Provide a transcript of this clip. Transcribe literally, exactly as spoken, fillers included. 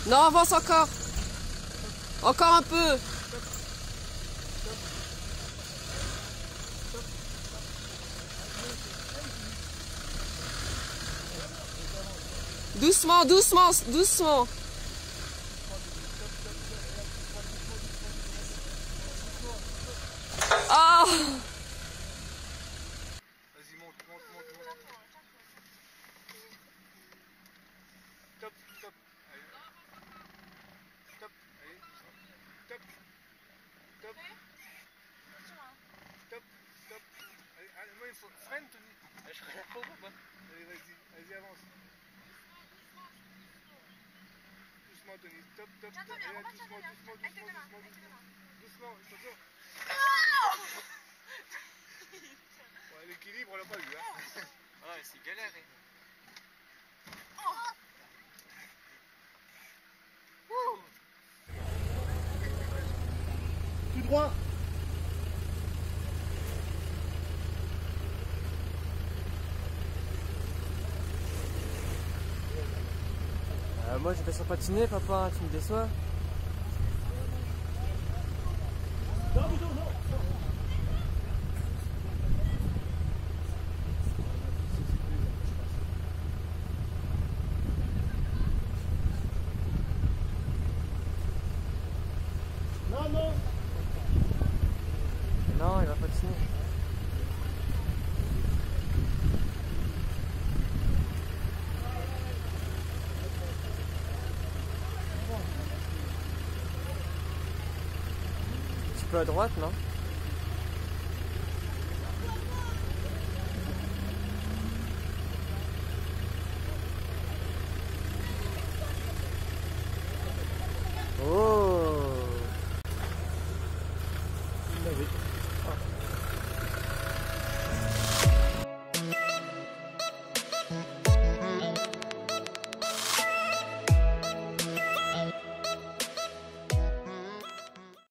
Non, avance encore. Encore un peu. Doucement, doucement, doucement. Ah! Vas-y, monte, monte, monte, monte. Top, top. Allez. Top. Allez, top. Top. Top, top. Allez, allez, moi il faut. Freine, Tony. Allez, je regarde pas ou pas. Allez, vas-y, vas-y, avance. Doucement, Tony. Top, top, top. Allez, doucement, doucement, doucement, doucement, doucement. Doucement, attention. Ouais, l'équilibre, on l'a pas eu, hein. Ouais, c'est galère, hein. Tout droit. Euh, moi je vais sur patiner, papa, tu me déçois. Non, non. Non, il va patiner. Un petit peu à droite, non?